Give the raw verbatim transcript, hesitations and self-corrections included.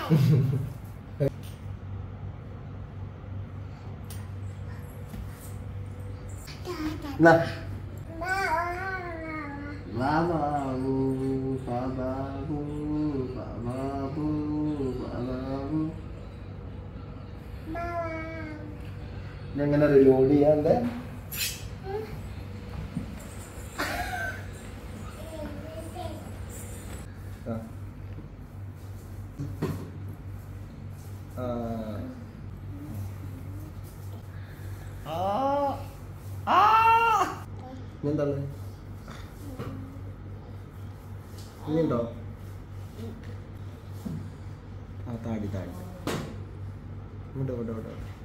Nah. Bababu, bababu, bababu, bababu. Ini എങ്ങനെ reload ചെയ്യാണ്ട് എന്താണ് ഇനിയുണ്ടോ? ആ താടി താടി ഇങ്ങോട്ടോ ഇങ്ങോട്ടോ ഇങ്ങോട്ടോ